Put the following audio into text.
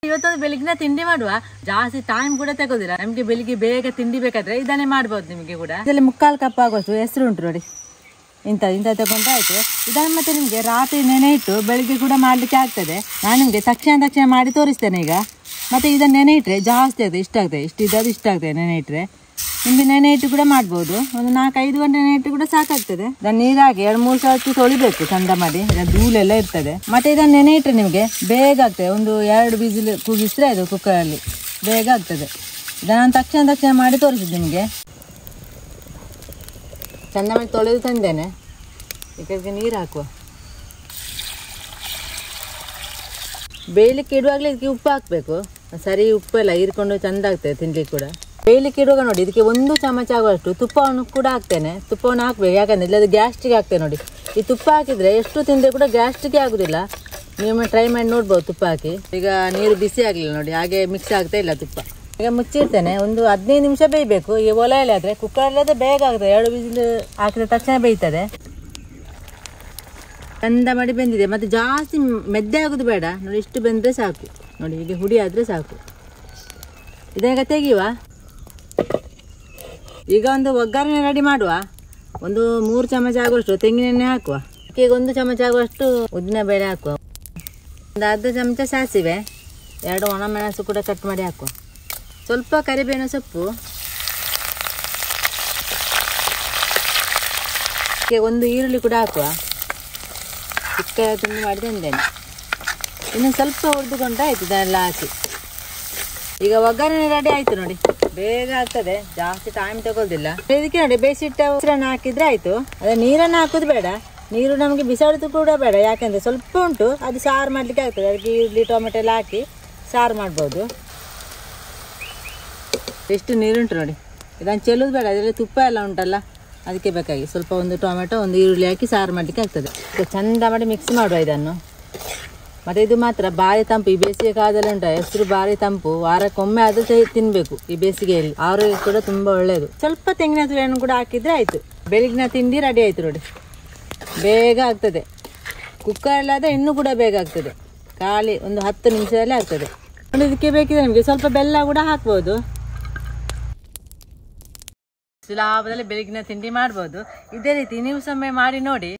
ಇವತ್ತೊಂದು ಬೆಳಿಗ್ಗಿನ ತಿಂಡಿ ಮಾಡುವ, ಜಾಸ್ತಿ ಟೈಮ್ ಕೂಡ ತಗೋದಿಲ್ಲ. ನಮ್ಗೆ ಬೆಳಿಗ್ಗೆ ಬೇಗ ತಿಂಡಿ ಬೇಕಾದ್ರೆ ಇದನ್ನೇ ಮಾಡ್ಬೋದು. ನಿಮಗೆ ಕೂಡ ಇದರಲ್ಲಿ 3/4 ಕಪ್ ಆಗೋಷ್ಟು ಹೆಸರು ಉಂಟು ನೋಡಿ, ಇಂಥ ತಗೊಂಡು ಆಯ್ತು. ಇದನ್ನು ಮತ್ತೆ ನಿಮಗೆ ರಾತ್ರಿ ನೆನೆ ಇಟ್ಟು ಬೆಳಿಗ್ಗೆ ಕೂಡ ಮಾಡ್ಲಿಕ್ಕೆ ಆಗ್ತದೆ. ನಾನು ನಿಮಗೆ ತಕ್ಷಣ ಮಾಡಿ ತೋರಿಸ್ತೇನೆ ಈಗ. ಮತ್ತೆ ಇದನ್ನು ನೆನೆ ಇಟ್ಟರೆ ಜಾಸ್ತಿ ಆಗ್ತದೆ, ಇಷ್ಟ ಆಗ್ತದೆ, ಇಷ್ಟಿದ್ದದು ಇಷ್ಟ ಆಗ್ತದೆ ನೆನೆ ಇಟ್ಟರೆ. ನಿಮಗೆ ನೆನೆ ಇಟ್ಟು ಕೂಡ ಮಾಡ್ಬೋದು, ಒಂದು 4-5 ಗಂಟೆ ನೆನೆ ಇಟ್ಟು ಕೂಡ ಸಾಕಾಗ್ತದೆ. ಇದನ್ನು ನೀರಾಗಿ 2-3 ಸಲ ತೊಳಿಬೇಕು ಚಂದ ಮಾಡಿ, ಧೂಳೆಲ್ಲ ಇರ್ತದೆ. ಮತ್ತೆ ಇದನ್ನು ನೆನೆ ಇಟ್ಟರೆ ನಿಮಗೆ ಬೇಗ ಆಗ್ತದೆ. ಒಂದು 2 ವಿಸಿಲ್ ಕೂಗಿಸಿದ್ರೆ ಅದು ಕುಕ್ಕರಲ್ಲಿ ಬೇಗ ಆಗ್ತದೆ. ಇದನ್ನು ನಾನು ತಕ್ಷಣ ಮಾಡಿ ತೋರಿಸಿದ್ದು ನಿಮಗೆ. ಚಂದ ಮಾಡಿ ತೊಳೆದು ತಂದೇನೆ. ಇದಕ್ಕೆ ನೀರು ಹಾಕುವ. ಬೇಯಲಿಕ್ಕೆ ಇಡುವಾಗಲೇ ಇದಕ್ಕೆ ಉಪ್ಪು ಹಾಕಬೇಕು. ಸರಿ ಉಪ್ಪೆಲ್ಲ ಹೀರ್ಕೊಂಡು ಚಂದ ಆಗ್ತದೆ ತಿನ್ಲಿಕ್ಕೆ ಕೂಡ. ಬೇಯಲಿಕ್ಕೆ ಇಡುವಾಗ ನೋಡಿ ಇದಕ್ಕೆ 1 ಚಮಚ ಆಗುವಷ್ಟು ತುಪ್ಪವನ್ನು ಕೂಡ ಹಾಕ್ತೇನೆ. ತುಪ್ಪವನ್ನು ಹಾಕ್ಬೇಕು, ಯಾಕಂದರೆ ಇಲ್ಲದು ಗ್ಯಾಸ್ಟ್ರಿಗೆ ಆಗ್ತದೆ ನೋಡಿ. ಈ ತುಪ್ಪ ಹಾಕಿದರೆ ಎಷ್ಟು ತಿಂದರೆ ಕೂಡ ಗ್ಯಾಸ್ಟ್ರಿಗೆ ಆಗೋದಿಲ್ಲ. ನೀವು ಟ್ರೈ ಮಾಡಿ ನೋಡ್ಬೋದು ತುಪ್ಪ ಹಾಕಿ. ಈಗ ನೀರು ಬಿಸಿ ಆಗಲಿಲ್ಲ ನೋಡಿ, ಹಾಗೆ ಮಿಕ್ಸ್ ಆಗ್ತಾ ಇಲ್ಲ ತುಪ್ಪ. ಈಗ ಮುಚ್ಚಿಡ್ತೇನೆ, ಒಂದು 15 ನಿಮಿಷ ಬೇಯಬೇಕು. ಈ ಒಲೆಯಲ್ಲಿ ಆದರೆ ಕುಕ್ಕರಲ್ಲಾದರೆ ಬೇಗ ಆಗ್ತದೆ, 2 ವಿಸಿಲ್ ಹಾಕಿದ ತಕ್ಷಣ ಬೇಯ್ತದೆ. ಚಂದ ಮಾಡಿ ಬೆಂದಿದೆ. ಮತ್ತು ಜಾಸ್ತಿ ಮೆದ್ದೆ ಆಗೋದು ಬೇಡ ನೋಡಿ, ಇಷ್ಟು ಬೆಂದರೆ ಸಾಕು ನೋಡಿ. ಹೀಗೆ ಹುಡಿ ಆದರೆ ಸಾಕು. ಇದೀಗ ತೆಗೆಯುವ. ಈಗ ಒಂದು ಒಗ್ಗರಣೆ ರೆಡಿ ಮಾಡುವ. ಒಂದು 3 ಚಮಚ ಆಗುವಷ್ಟು ತೆಂಗಿನೆಣ್ಣೆ ಹಾಕುವ. ಈಗ 1 ಚಮಚ ಆಗುವಷ್ಟು ಉದ್ದಿನ ಬೇಳೆ ಹಾಕುವ. ಒಂದು ಅರ್ಧ ಚಮಚ ಸಾಸಿವೆ, 2 ಒಣಮೆಣಸು ಕೂಡ ಕಟ್ ಮಾಡಿ ಹಾಕುವ. ಸ್ವಲ್ಪ ಕರಿಬೇವಿನ ಸೊಪ್ಪು, ಈಗ 1 ಈರುಳ್ಳಿ ಕೂಡ ಹಾಕುವ. ಚಿಕ್ಕ ತುಂಡು ಮಾಡಿ ತಂದೇನೆ. ಇನ್ನು ಸ್ವಲ್ಪ ಹುರಿದುಕೊಂಡ್ರೆ ಆಯ್ತು ಇದೆಲ್ಲ ಹಾಕಿ. ಈಗ ಒಗ್ಗರಣೆ ರೆಡಿ ಆಯ್ತು ನೋಡಿ, ಬೇಗ ಆಗ್ತದೆ, ಜಾಸ್ತಿ ಟೈಮ್ ತಗೊಳ್ದಿಲ್ಲ. ಇದಕ್ಕೆ ನೋಡಿ ಬೇಯಿಸಿಟ್ಟ ಉಸಿರನ್ನು ಹಾಕಿದ್ರೆ ಆಯ್ತು. ಅದೇ ನೀರನ್ನು ಹಾಕೋದು ಬೇಡ, ನೀರು ನಮಗೆ ಬಿಸಾಡೋದು ಕೂಡ ಬೇಡ. ಯಾಕಂದರೆ ಸ್ವಲ್ಪ ಉಂಟು, ಅದು ಸಾರು ಮಾಡಲಿಕ್ಕೆ ಆಗ್ತದೆ. ಅದಕ್ಕೆ ಈರುಳ್ಳಿ ಟೊಮೆಟೊ ಎಲ್ಲ ಹಾಕಿ ಸಾರು ಮಾಡ್ಬೋದು. ಎಷ್ಟು ನೀರುಂಟು ನೋಡಿ. ಇದನ್ನು ಚೆಲ್ಲೋದು ಬೇಡ, ಅದರಲ್ಲಿ ತುಪ್ಪ ಎಲ್ಲ ಉಂಟಲ್ಲ, ಅದಕ್ಕೆ ಬೇಕಾಗಿ ಸ್ವಲ್ಪ 1 ಟೊಮೆಟೊ 1 ಈರುಳ್ಳಿ ಹಾಕಿ ಸಾರು ಮಾಡಲಿಕ್ಕೆ ಆಗ್ತದೆ. ಚಂದ ಮಾಡಿ ಮಿಕ್ಸ್ ಮಾಡುವ ಇದನ್ನು. ಮತ್ತು ಇದು ಮಾತ್ರ ಭಾರಿ ತಂಪು. ಈ ಬೇಸಿಗೆ ಕಾಲದಲ್ಲಿ ಉಂಟು ಹೆಸರು ಭಾರಿ ತಂಪು. ವಾರಕ್ಕೊಮ್ಮೆ ಅದು ತಿನ್ನಬೇಕು ಈ ಬೇಸಿಗೆಯಲ್ಲಿ, ಆರೋಗ್ಯ ಕೂಡ ತುಂಬ ಒಳ್ಳೆಯದು. ಸ್ವಲ್ಪ ತೆಂಗಿನ ತುರಿಯನ್ನು ಕೂಡ ಹಾಕಿದರೆ ಆಯಿತು. ಬೆಳಗಿನ ತಿಂಡಿ ರೆಡಿ ಆಯಿತು ನೋಡಿ, ಬೇಗ ಆಗ್ತದೆ. ಕುಕ್ಕರಲ್ಲಾದರೆ ಇನ್ನೂ ಕೂಡ ಬೇಗ ಆಗ್ತದೆ, ಖಾಲಿ ಒಂದು 10 ನಿಮಿಷದಲ್ಲೇ ಆಗ್ತದೆ. ಇದಕ್ಕೆ ಬೇಕಿದ್ರೆ ನಿಮಗೆ ಸ್ವಲ್ಪ ಬೆಲ್ಲ ಕೂಡ ಹಾಕ್ಬೋದು. ಸುಲಭದಲ್ಲಿ ಬೆಳಗಿನ ತಿಂಡಿ ಮಾಡ್ಬೋದು. ಇದೇ ರೀತಿ ನೀವು ಸಮಯ ಮಾಡಿ ನೋಡಿ.